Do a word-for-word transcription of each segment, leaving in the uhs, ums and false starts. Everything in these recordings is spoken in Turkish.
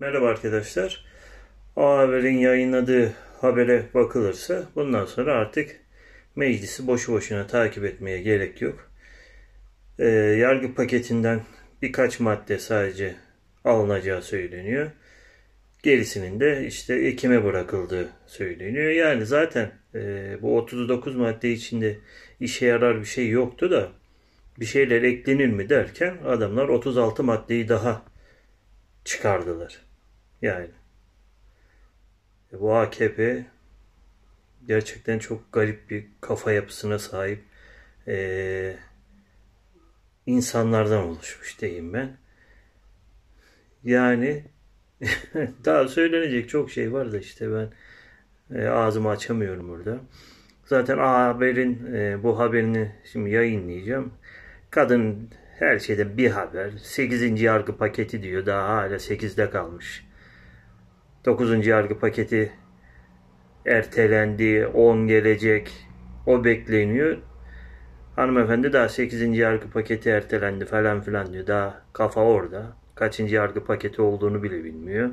Merhaba arkadaşlar. A Haber'in yayınladığı habere bakılırsa bundan sonra artık meclisi boşu boşuna takip etmeye gerek yok. Ee, yargı paketinden birkaç madde sadece alınacağı söyleniyor. Gerisinin de işte Ekim'e bırakıldığı söyleniyor. Yani zaten e, bu otuz dokuz madde içinde işe yarar bir şey yoktu da bir şeyler eklenir mi derken adamlar otuz altı maddeyi daha çıkardılar. Yani bu A K P gerçekten çok garip bir kafa yapısına sahip ee, insanlardan oluşmuş diyeyim ben. Yani daha söylenecek çok şey var da işte ben e, ağzımı açamıyorum burada. Zaten A Haber'in e, bu haberini şimdi yayınlayacağım. Kadın her şeyde bir haber. sekizinci yargı paketi diyor. Daha hala sekizde kalmış. dokuzuncu yargı paketi ertelendi. on gelecek. O bekleniyor. Hanımefendi daha sekizinci yargı paketi ertelendi falan filan diyor. Daha kafa orada. Kaçıncı yargı paketi olduğunu bile bilmiyor.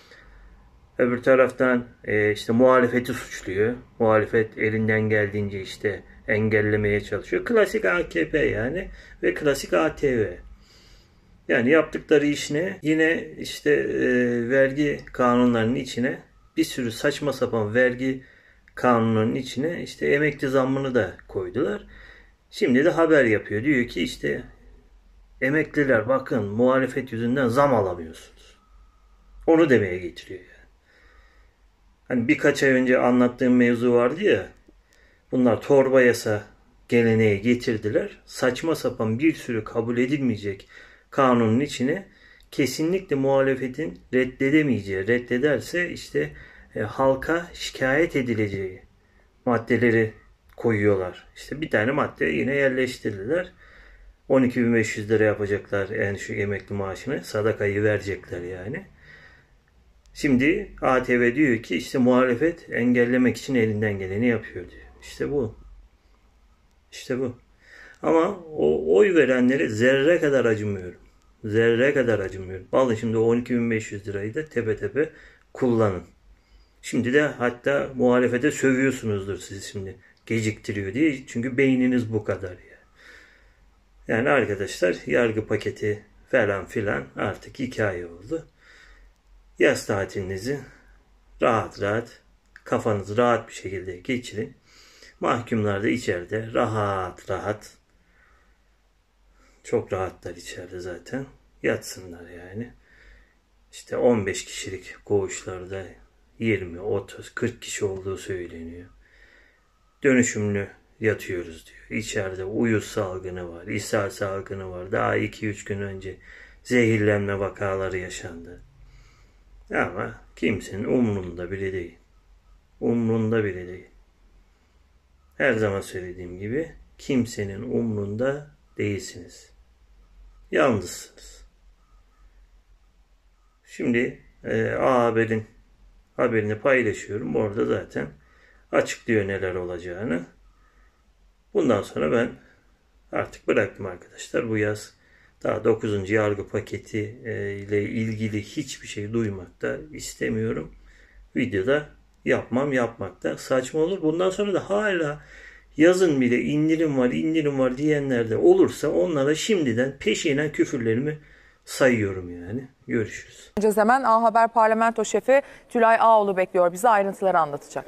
Öbür taraftan e, işte muhalefeti suçluyor. Muhalefet elinden geldiğince işte engellemeye çalışıyor. Klasik A K P yani ve klasik A T V. Yani yaptıkları iş ne? Yine işte e, vergi kanunlarının içine bir sürü saçma sapan vergi kanunlarının içine işte emekli zammını da koydular. Şimdi de haber yapıyor. Diyor ki işte emekliler bakın muhalefet yüzünden zam alamıyorsunuz. Onu demeye getiriyor yani. Hani birkaç ay önce anlattığım mevzu vardı ya. Bunlar torba yasa geleneği getirdiler. Saçma sapan bir sürü kabul edilmeyecek kanunun içine kesinlikle muhalefetin reddedemeyeceği, reddederse işte e, halka şikayet edileceği maddeleri koyuyorlar. İşte bir tane madde yine yerleştirdiler. on iki bin beş yüz lira yapacaklar en düşük emekli maaşını. Sadakayı verecekler yani. Şimdi A T V diyor ki işte muhalefet engellemek için elinden geleni yapıyor diyor. İşte bu. İşte bu. Ama o oy verenlere zerre kadar acımıyorum. Zerre kadar acımıyorum. Vallahi şimdi o on iki bin beş yüz lirayı da tepe tepe kullanın. Şimdi de hatta muhalefete sövüyorsunuzdur siz şimdi. Geciktiriyor diye. Çünkü beyniniz bu kadar ya. Yani arkadaşlar yargı paketi falan filan artık hikaye oldu. Yaz tatilinizi rahat rahat kafanızı rahat bir şekilde geçirin. Mahkumlar da içeride rahat rahat çok rahatlar içeride zaten. Yatsınlar yani. İşte on beş kişilik koğuşlarda yirmi, otuz, kırk kişi olduğu söyleniyor. Dönüşümlü yatıyoruz diyor. İçeride uyuz salgını var, ishal salgını var. Daha iki üç gün önce zehirlenme vakaları yaşandı. Ama kimsenin umrunda bile değil. Umrunda bile değil. Her zaman söylediğim gibi kimsenin umrunda değilsiniz. Yalnızsınız. Şimdi e, A Haber'in haberini paylaşıyorum. Orada zaten açıklıyor neler olacağını. Bundan sonra ben artık bıraktım arkadaşlar. Bu yaz daha dokuzuncu yargı paketi ile ilgili hiçbir şey duymak da istemiyorum. Videoda yapmam, yapmak da saçma olur. Bundan sonra da hala yazın bile indirim var, indirim var diyenler de olursa onlara şimdiden peşinen küfürlerimi sayıyorum yani. Görüşürüz. Hemen A Haber Parlamento Şefi Tülay Ağoğlu bekliyor. Bize ayrıntıları anlatacak.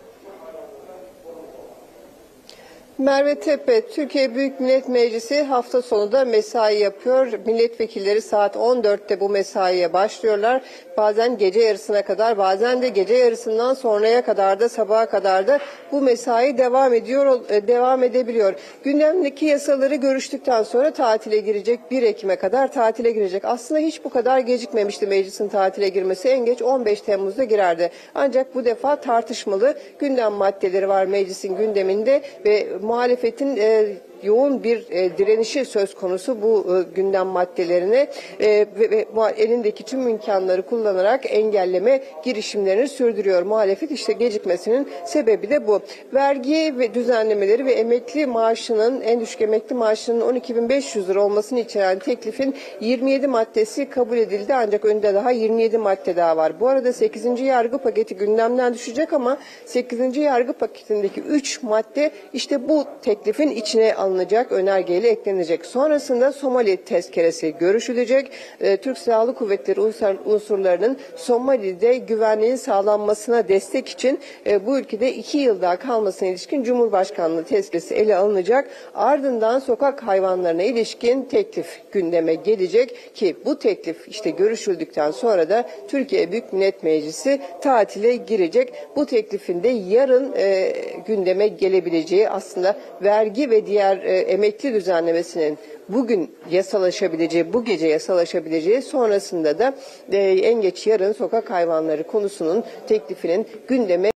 Merve Tepe, Türkiye Büyük Millet Meclisi hafta sonu da mesai yapıyor. Milletvekilleri saat on dörtte bu mesaiye başlıyorlar. Bazen gece yarısına kadar, bazen de gece yarısından sonraya kadar da sabaha kadar da bu mesai devam ediyor, devam edebiliyor. Gündemdeki yasaları görüştükten sonra tatile girecek. bir Ekim'e kadar tatile girecek. Aslında hiç bu kadar gecikmemişti meclisin tatile girmesi. En geç on beş Temmuz'da girerdi. Ancak bu defa tartışmalı gündem maddeleri var meclisin gündeminde ve muhalefetin e, yoğun bir e, direnişi söz konusu bu e, gündem maddelerine e, ve, ve bu elindeki tüm imkanları kullanarak engelleme girişimlerini sürdürüyor. Muhalefet işte gecikmesinin sebebi de bu. Vergi ve düzenlemeleri ve emekli maaşının, en düşük emekli maaşının on iki bin beş yüz lira olmasını içeren teklifin yirmi yedi maddesi kabul edildi, ancak önünde daha yirmi yedi madde daha var. Bu arada sekizinci yargı paketi gündemden düşecek ama sekizinci yargı paketindeki üç madde işte bu teklifin içine alınacak, önergeyle eklenecek. Sonrasında Somali tezkeresi görüşülecek. E, Türk Silahlı Kuvvetleri unsur, unsurlarının Somali'de güvenliğin sağlanmasına destek için e, bu ülkede iki yıl daha kalmasına ilişkin Cumhurbaşkanlığı tezkeresi ele alınacak. Ardından sokak hayvanlarına ilişkin teklif gündeme gelecek ki bu teklif işte görüşüldükten sonra da Türkiye Büyük Millet Meclisi tatile girecek. Bu teklifin de yarın e, gündeme gelebileceği, aslında vergi ve diğer e, emekli düzenlemesinin bugün yasalaşabileceği, bu gece yasalaşabileceği, sonrasında da e, en geç yarın sokak hayvanları konusunun teklifinin gündeme